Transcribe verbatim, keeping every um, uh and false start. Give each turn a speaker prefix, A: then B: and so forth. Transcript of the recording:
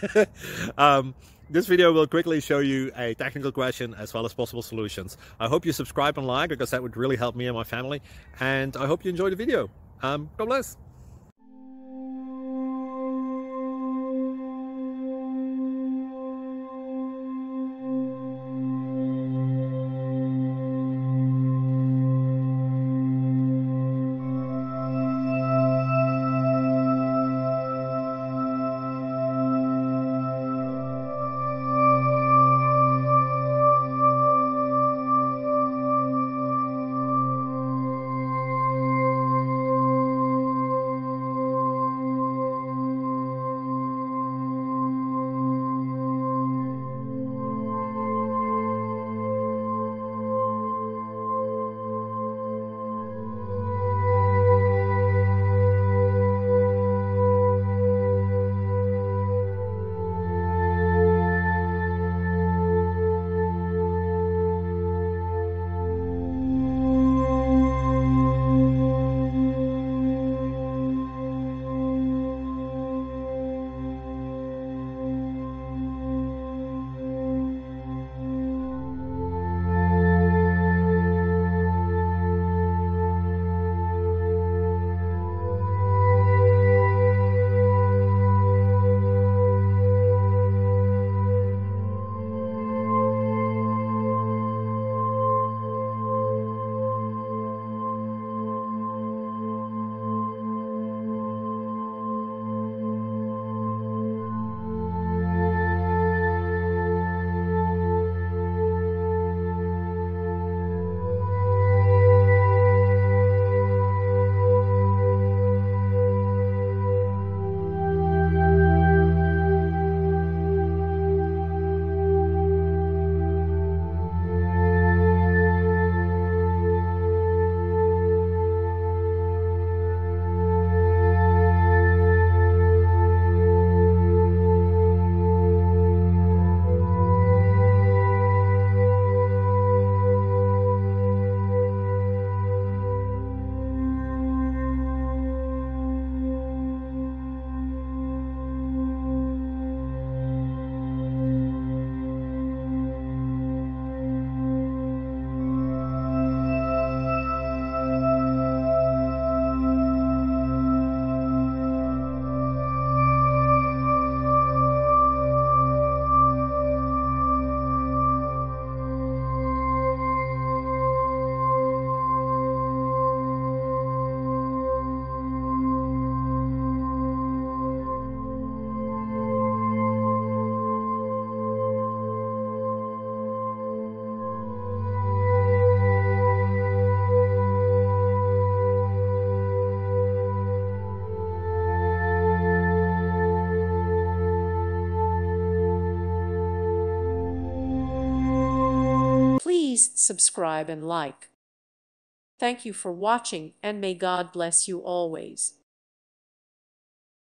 A: um, this video will quickly show you a technical question as well as possible solutions. I hope you subscribe and like, because that would really help me and my family. And I hope you enjoy the video. Um, God bless.
B: Please subscribe and like. Thank you for watching, and may God bless you always.